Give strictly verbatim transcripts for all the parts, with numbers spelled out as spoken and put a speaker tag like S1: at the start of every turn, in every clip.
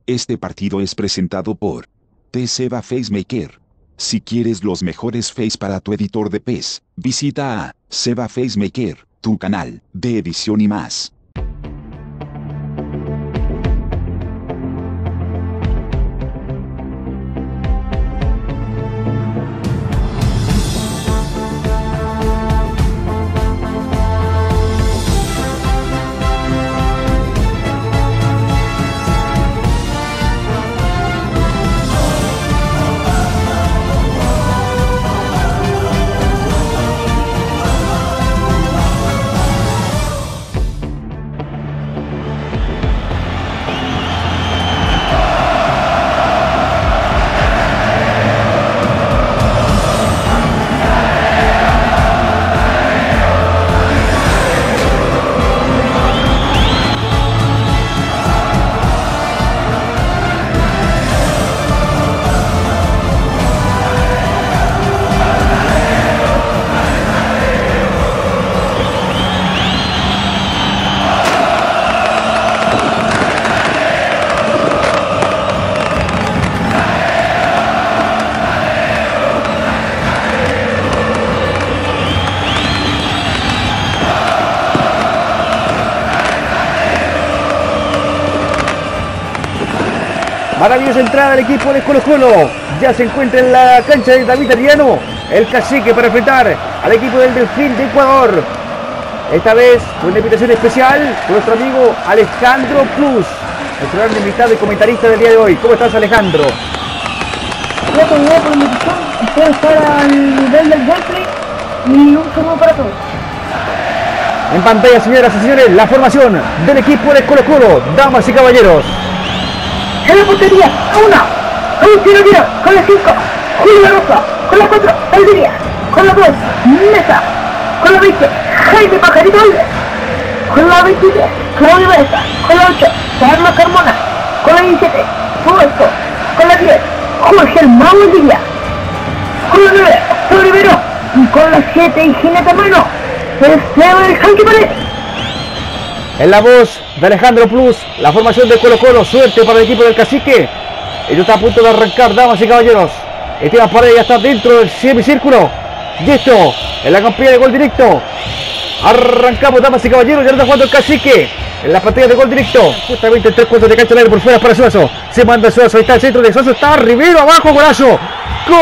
S1: Este partido es presentado por T-Seba FaceMaker. Si quieres los mejores face para tu editor de P E S, visita a Seba FaceMaker, tu canal de edición y más.
S2: Maravillosa entrada del equipo de Colo Colo. Ya se encuentra en la cancha de David Ariano, el cacique, para enfrentar al equipo del Delfín de Ecuador. Esta vez con una invitación especial con nuestro amigo Alejandro Plus, nuestro gran invitado y comentarista del día de hoy. ¿Cómo estás, Alejandro?
S3: Gracias por la invitación. Espero estar al nivel del gameplay y un saludo para todos.
S2: En pantalla, señoras y señores, la formación del equipo de Colo Colo, damas y caballeros.
S3: En la portería, a una, con un tiro tiro, con la cinco, Julio Rosa, con la cuatro, Valdivia, con la dos, Mesa, con la veinte, Jaime Pajarito Alves, con la veintisiete, Claudio Mesa, con la ocho, Carlos Carmona, con la diecisiete, Roberto, con la diez, Jorge El Mau Valdivia, con la nueve, Octavio Rivero, y con la siete, Jinete Mano, Esteban El Janky Paredes.
S2: En la voz de Alejandro Plus, la formación de Colo Colo, suerte para el equipo del cacique. Ello está a punto de arrancar, damas y caballeros. Esteban Paredes ya está dentro del semicírculo. Y esto, en la campaña de gol directo. Arrancamos, damas y caballeros, ya está jugando el cacique. En la pantalla de gol directo. Justamente en tres cuartos de cancha al aire por fuera para Suazo. Se manda Suazo, ahí está el centro de Suazo, está Rivero abajo, golazo. ¡Gol!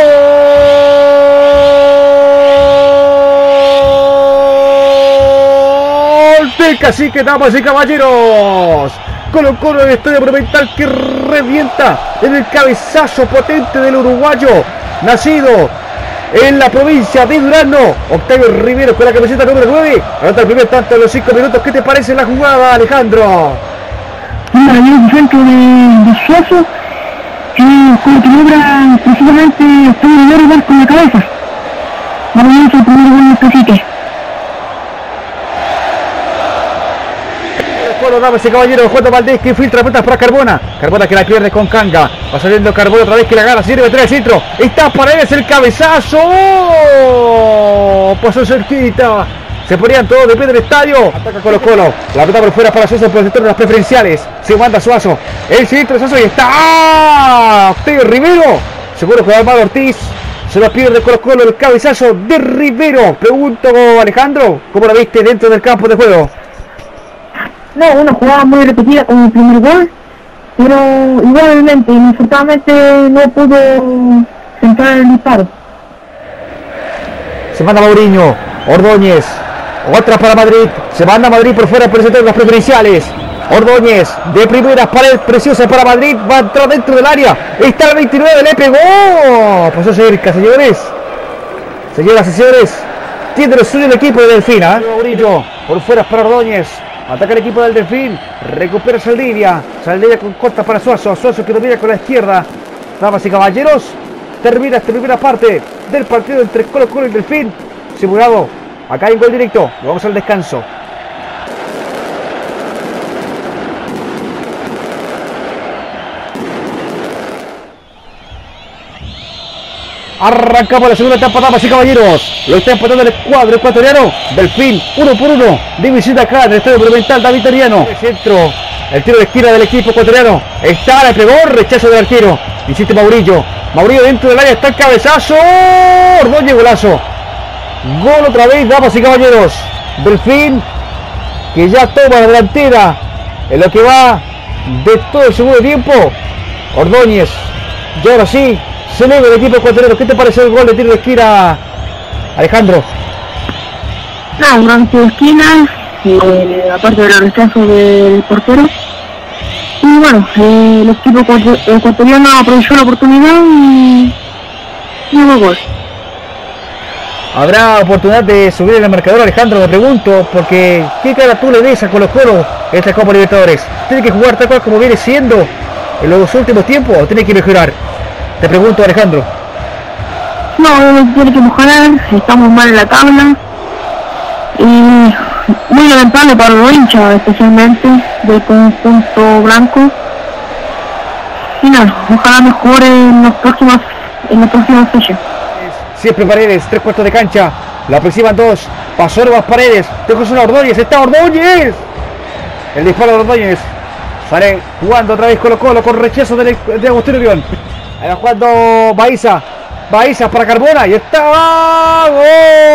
S2: Del cacique, damas y caballeros. Colo Colo en el estadio Monumental que revienta en el cabezazo potente del uruguayo nacido en la provincia de Durazno, Octavio Rivero, con la camiseta número nueve. Anota el primer tanto de los cinco minutos. ¿Qué te parece la jugada, Alejandro?
S3: Un maravilloso centro de, de Suazo, que como que logra precisamente Octavio Rivero dar con la cabeza. Maravilloso el primer gol del cacique.
S2: Bueno, damas y caballeros, Juan Valdés que filtra puertas para Carbona. Carbona que la pierde con Canga. Va saliendo Carbona otra vez que la gana. Sirve tres al centro. Está Paredes el cabezazo. ¡Oh! Pasó cerquita. Se ponían todos de pie del estadio. Ataca Colo Colo. La pelota por fuera para Suazo por el sector de las preferenciales. Se manda Suazo. El centro de Suazo y está. ¡Ah! Octavio Rivero. Seguro que va Armado Ortiz. Se la pierde Colo Colo el cabezazo de Rivero. Pregunto, Alejandro, ¿cómo la viste dentro del campo de juego?
S3: No, una jugada muy repetida con el primer gol, pero igualmente, inafortunadamente no pudo centrar el disparo.
S2: Se manda Mourinho, Ordóñez, otra para Madrid, se manda Madrid por fuera por el sector de las preferenciales. Ordóñez, de primeras, pared preciosa para Madrid, va a entrar dentro del área, está el veintinueve, le pegó, pasó cerca, señores, señoras y señores, tiene lo suyo el equipo de Delfín, ¿eh? Mourinho, por fuera para Ordóñez. Ataca el equipo del Delfín, recupera Saldivia, Saldivia con corta para Suazo, Suazo que domina con la izquierda. Damas y caballeros, termina esta primera parte del partido entre Colo Colo y Delfín. Simulado, acá hay un gol directo, vamos al descanso. Arrancamos la segunda etapa, damas y caballeros. Lo está empatando el cuadro ecuatoriano. Delfín, uno por uno. De visita acá en el estadio Monumental David Ariano. El centro El tiro de esquina del equipo ecuatoriano. Está, le pegó, rechazo del arquero. Insiste Maurillo. Maurillo dentro del área, está el cabezazo. Ordóñez, golazo. Gol otra vez, damas y caballeros. Delfín, que ya toma la delantera en lo que va de todo el segundo tiempo. Ordóñez. Y ahora sí, celebra el equipo ecuatoriano. ¿Qué te pareció el gol de tiro de esquina, Alejandro?
S3: No, un gran tiro de esquina, eh, aparte del rechazo del portero. Y bueno, eh, el equipo ecuatoriano aprovechó la oportunidad y y hubo gol.
S2: ¿Habrá oportunidad de subir en el marcador, Alejandro? Me pregunto, porque ¿qué cara tú le des a Colo-Colo en esta Copa Libertadores? ¿Tiene que jugar tal cual como viene siendo en los últimos tiempos o tiene que mejorar? Te pregunto, Alejandro.
S3: No, tiene que mejorar, estamos mal en la tabla. Y muy lamentable para los hinchas, especialmente del conjunto blanco. Y nada, ojalá mejore en las próximas, en las próximas fechas.
S2: Siempre Paredes, tres cuartos de cancha, la aproximan dos, pasó Herbas Paredes, dejó solo a Ordóñez, está Ordóñez. El disparo de Ordóñez, sale jugando otra vez Colo-Colo con rechazo de, de Agustín Urión. Ahí va jugando Baiza, Baiza para Carbona y está ¡gol!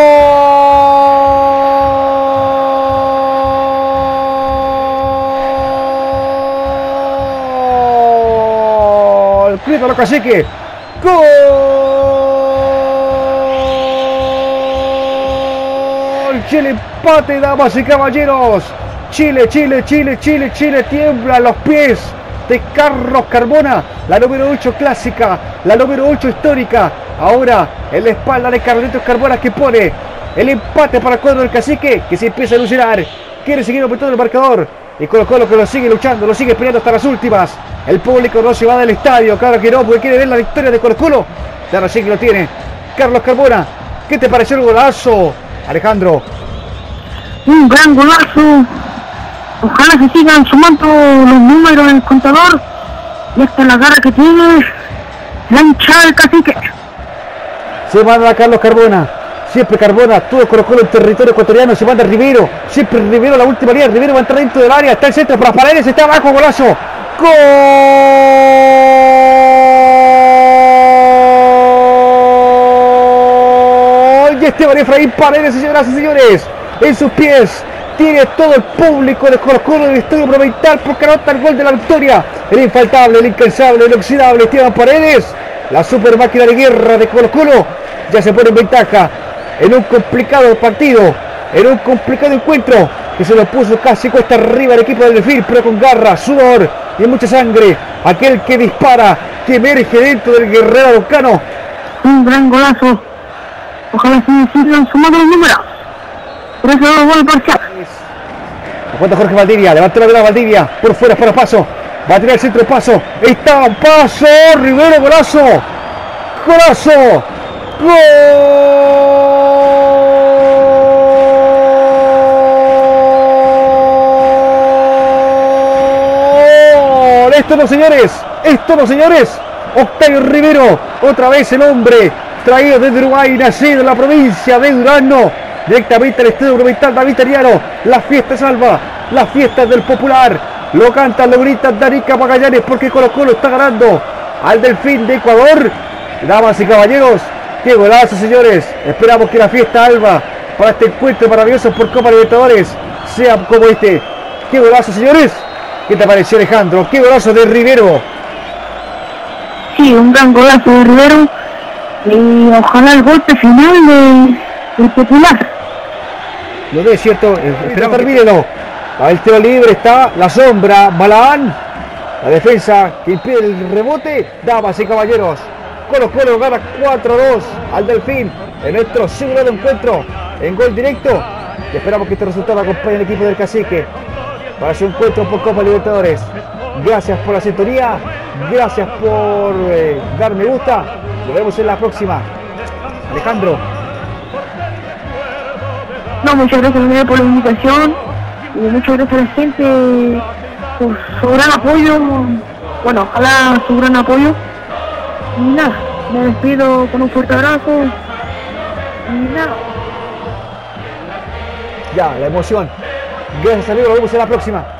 S2: Grita los caciques, ¡gol! Chile empate, damas y caballeros. Chile, Chile, Chile, Chile, Chile, tiembla los pies de Carlos Carbona, la número ocho clásica, la número ocho histórica. Ahora en la espalda de Carlitos Carbona, que pone el empate para el cuadro del cacique, que se empieza a ilusionar, quiere seguir aumentando el marcador. Y Colo-Colo que lo sigue luchando, lo sigue peleando hasta las últimas. El público no se va del estadio, claro que no, porque quiere ver la victoria de Colo-Colo. Ya sí que lo tiene Carlos Carbona. ¿Qué te pareció el golazo, Alejandro?
S3: Un gran golazo. Ojalá se sigan sumando los números del contador. Y esta es la garra que tiene la hinchada del cacique.
S2: Se manda a Carlos Carbona. Siempre Carbona, todo Colo-Colo en territorio ecuatoriano. Se manda Rivero. Siempre Rivero a la última línea. Rivero va a entrar dentro del área. Está el centro para Paredes. Está abajo. Golazo. ¡Gol! Y Esteban Efraín Paredes, señoras y señores, en sus pies tiene todo el público de Colo-Colo del Estadio Monumental porque anota el gol de la victoria. El infaltable, el incansable, el inoxidable Esteban Paredes, la super máquina de guerra de Colo-Colo, ya se pone en ventaja en un complicado partido, en un complicado encuentro que se lo puso casi cuesta arriba el equipo del Delfín, pero con garra, sudor y mucha sangre. Aquel que dispara, que emerge dentro del guerrero Lucano.
S3: Un gran golazo. Ojalá se sigan sumando los números. Por eso no gol parcial.
S2: Aguanta Jorge Valdivia, levantó la vela Valdivia, por fuera para paso, va a tirar el centro de paso, está un paso, Rivero, golazo, golazo, gol, esto no señores, esto no señores, Octavio Rivero, otra vez el hombre, traído desde Uruguay, nacido en la provincia de Durazno, directamente al Estadio Monumental David Ariano. La fiesta salva, la fiesta del popular, lo cantan, lo gritan Danica Magallanes porque Colo-Colo está ganando al Delfín de Ecuador. Damas y caballeros, qué golazo señores, esperamos que la fiesta alba para este encuentro maravilloso por Copa Libertadores sea como este. Qué golazo señores, ¿qué te pareció Alejandro? Qué golazo de Rivero.
S3: Sí, un gran golazo de Rivero y ojalá el golpe final de, del popular.
S2: Lo de cierto, esperamos que termine. A el tiro libre está la sombra, Balaán. La defensa que impide el rebote. Damas y caballeros, Colo-Colo gana cuatro a dos al Delfín en nuestro segundo encuentro en gol directo. Y esperamos que este resultado acompañe al equipo del cacique para su encuentro por Copa Libertadores. Gracias por la sintonía, gracias por eh, dar me gusta. Nos vemos en la próxima. Alejandro.
S3: No, muchas gracias por la invitación y muchas gracias a la gente por su gran apoyo. Bueno, ojalá su gran apoyo. Y nada, me despido con un fuerte abrazo. Y nada.
S2: Ya, la emoción. Gracias amigos, nos vemos en la próxima.